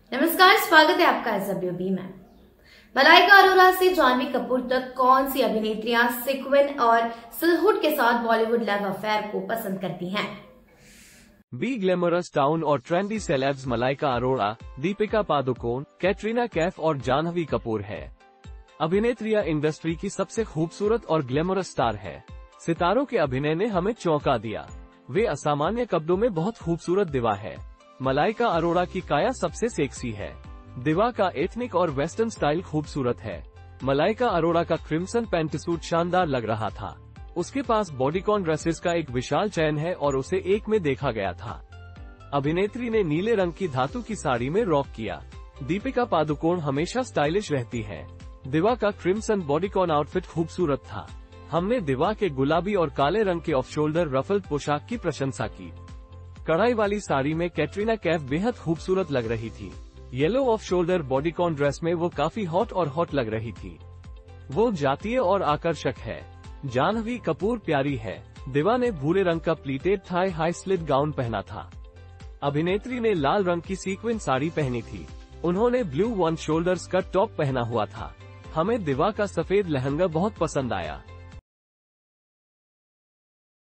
नमस्कार, स्वागत है आपका SWB में। मलाइका अरोरा से जानवी कपूर तक कौन सी अभिनेत्रियां सिक्विन और सिलहुड के साथ बॉलीवुड लव अफेयर को पसंद करती हैं? बी ग्लैमरस टाउन और ट्रेंडी सेलेब्स मलाइका अरोरा, दीपिका पादुकोण, कैटरीना कैफ और जानवी कपूर है। अभिनेत्रियां इंडस्ट्री की सबसे खूबसूरत और ग्लैमरस स्टार है। सितारों के अभिनय ने हमें चौंका दिया। वे असामान्य कपड़ों में बहुत खूबसूरत दिवा है। मलाइका अरोरा की काया सबसे सेक्सी है। दिवा का एथनिक और वेस्टर्न स्टाइल खूबसूरत है। मलाइका अरोरा का क्रिम्सन पैंटसूट शानदार लग रहा था। उसके पास बॉडीकॉन ड्रेसेस का एक विशाल चयन है और उसे एक में देखा गया था। अभिनेत्री ने नीले रंग की धातु की साड़ी में रॉक किया। दीपिका पादुकोण हमेशा स्टाइलिश रहती है। दिवा का क्रिम्सन बॉडीकॉन आउटफिट खूबसूरत था। हमने दिवा के गुलाबी और काले रंग के ऑफ शोल्डर रफल्ड पोशाक की प्रशंसा की। कढ़ाई वाली साड़ी में कैटरीना कैफ बेहद खूबसूरत लग रही थी। Yellow off shoulder bodycon dress में वो काफी हॉट लग रही थी। वो जातीय और आकर्षक है। जानवी कपूर प्यारी है। दिवा ने भूरे रंग का pleated thigh high slit gown पहना था। अभिनेत्री ने लाल रंग की सीक्वेंस साड़ी पहनी थी। उन्होंने blue one shoulder skirt top पहना हुआ था। हमें दिवा का सफेद लहंगा बहुत पसंद आया।